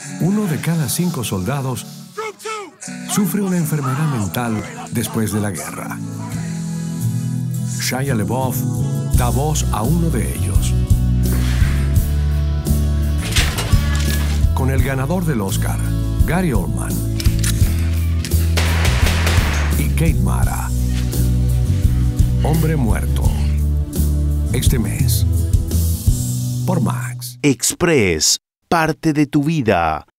1 de cada 5 soldados sufre una enfermedad mental después de la guerra. Shia LaBeouf da voz a uno de ellos. Con el ganador del Oscar, Gary Oldman, y Kate Mara, Hombre Muerto, este mes, por Max. Express, parte de tu vida.